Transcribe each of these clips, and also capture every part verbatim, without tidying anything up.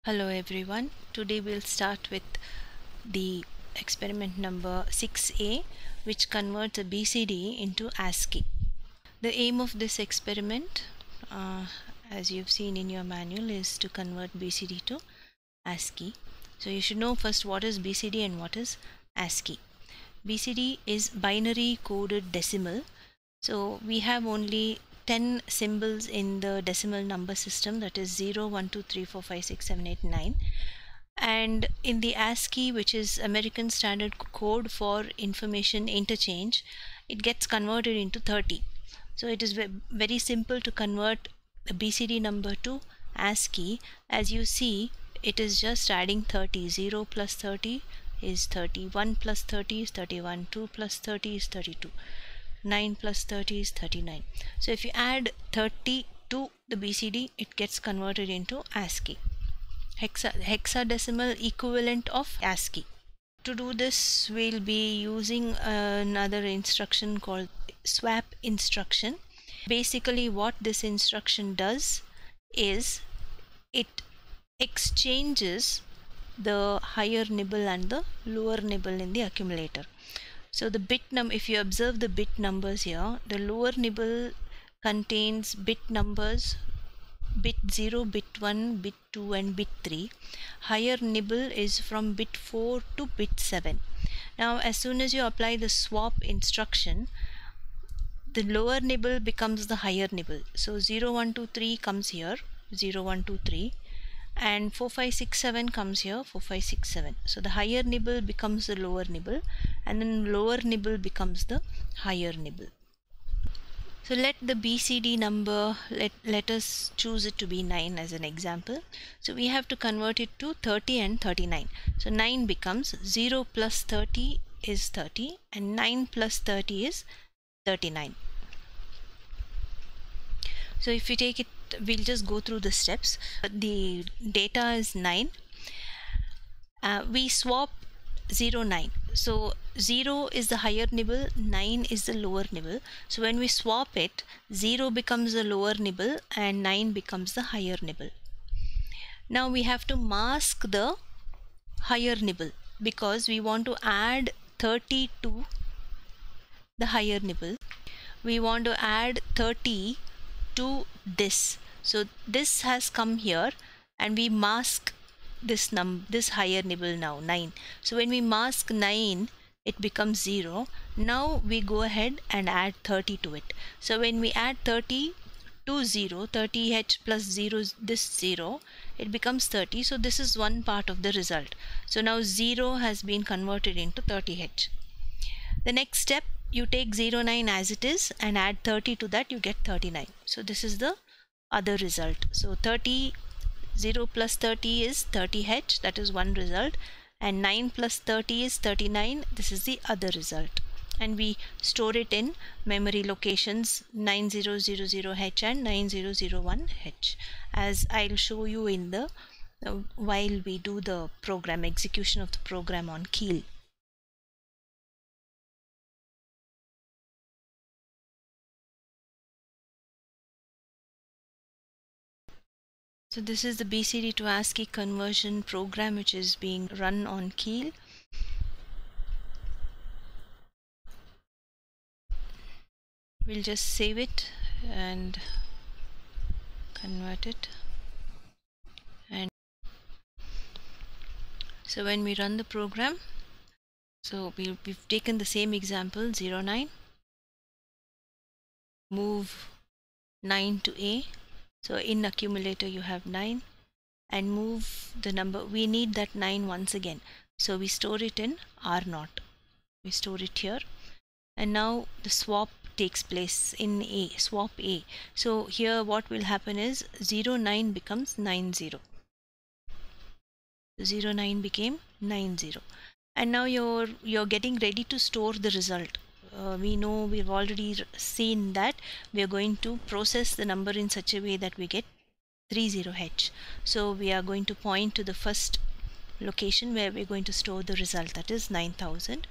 Hello everyone. Today we'll start with the experiment number six A, which converts a B C D into ASCII. The aim of this experiment, uh, as you've seen in your manual, is to convert B C D to ASCII. So you should know first what is B C D and what is ASCII. B C D is binary coded decimal. So we have only ten symbols in the decimal number system, that is zero, one, two, three, four, five, six, seven, eight, nine. And in the ASCII, which is American Standard Code for Information Interchange, it gets converted into thirty. So it is very simple to convert the B C D number to ASCII. As you see, it is just adding thirty. zero plus thirty is thirty, one plus thirty is thirty-one, two plus thirty is thirty-two. nine plus thirty is thirty-nine. So if you add thirty to the B C D, it gets converted into ASCII, Hexa, hexadecimal equivalent of ASCII. To do this, we'll be using another instruction called swap instruction. Basically what this instruction does is it exchanges the higher nibble and the lower nibble in the accumulator. So the bit num if you observe the bit numbers here, the lower nibble contains bit numbers bit zero, bit one, bit two and bit three. Higher nibble is from bit four to bit seven. Now as soon as you apply the swap instruction, the lower nibble becomes the higher nibble. So zero, one, two, three comes here, zero, one, two, three, and four, five, six, seven comes here, four, five, six, seven. So the higher nibble becomes the lower nibble, and then lower nibble becomes the higher nibble. So let the B C D number, let, let us choose it to be nine as an example. So we have to convert it to thirty and thirty-nine. So nine becomes zero plus thirty is thirty, and nine plus thirty is thirty-nine. So if you take it, we'll just go through the steps. The data is nine. Uh, we swap zero, nine. So zero is the higher nibble, nine is the lower nibble. So when we swap it, zero becomes the lower nibble and nine becomes the higher nibble. Now we have to mask the higher nibble because we want to add thirty to the higher nibble. We want to add thirty to this. So this has come here and we mask this num this higher nibble now, nine. So when we mask nine, it becomes zero. Now we go ahead and add thirty to it. So when we add thirty to zero, thirty h plus zero, this zero, it becomes thirty. So this is one part of the result. So now zero has been converted into thirty h. The next step, you take zero, nine as it is and add thirty to that, you get thirty-nine. So this is the other result. So thirty, zero plus thirty is thirty h, that is one result, and nine plus thirty is thirty-nine, this is the other result. And we store it in memory locations nine zero zero zero h and nine zero zero one h, as I'll show you in the uh, while we do the program execution of the program on Keil. So this is the B C D to ASCII conversion program which is being run on Keil. We'll just save it and convert it. And so when we run the program, so we, we've taken the same example, zero, nine, move nine to A. So in accumulator you have nine, and move the number, we need that nine once again. So we store it in R zero. We store it here, and now the swap takes place in A, swap A. So here what will happen is zero, nine becomes nine, zero. zero, nine became nine, zero. And now you're, you're getting ready to store the result. Uh, we know we've already seen that we are going to process the number in such a way that we get thirty h. So we are going to point to the first location where we're going to store the result, that is nine thousand.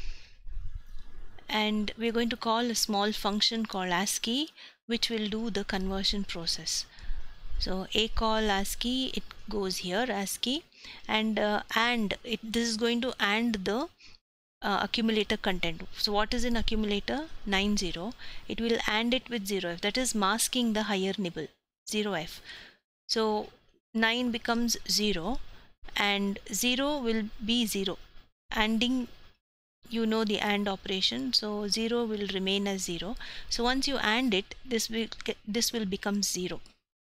And we're going to call a small function called ASCII which will do the conversion process. So A call ASCII, it goes here ASCII, and uh, and it this is going to AND the uh, accumulator content. So what is in accumulator? nine zero. It will AND it with zero f, that is masking the higher nibble, zero f. So nine becomes zero and zero will be zero. ANDing, you know the AND operation, so zero will remain as zero. So once you AND it, this will this will become zero.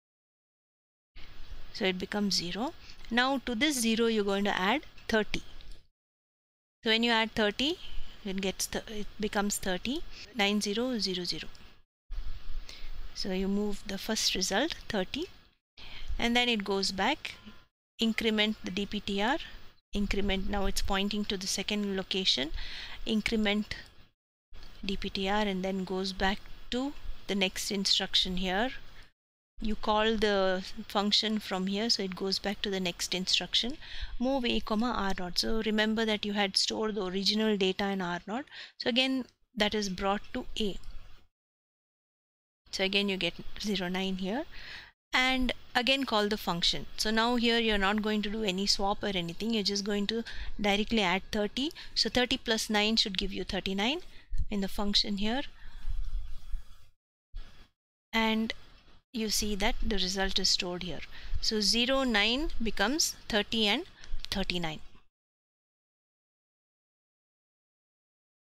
So it becomes zero. Now to this zero you're going to add thirty. So when you add thirty, it gets th it becomes thirty. nine zero zero zero. So you move the first result thirty, and then it goes back, increment the D P T R, increment, now it's pointing to the second location, increment D P T R, and then goes back to the next instruction here. You call the function from here, so it goes back to the next instruction, move A comma R naught. So remember that you had stored the original data in R naught, so again that is brought to A. So again you get zero nine here, and again call the function. So now here you're not going to do any swap or anything, you're just going to directly add thirty. So thirty plus nine should give you thirty-nine in the function here, and you see that the result is stored here. So zero nine becomes thirty and thirty-nine.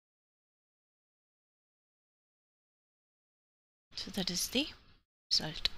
So that is the result.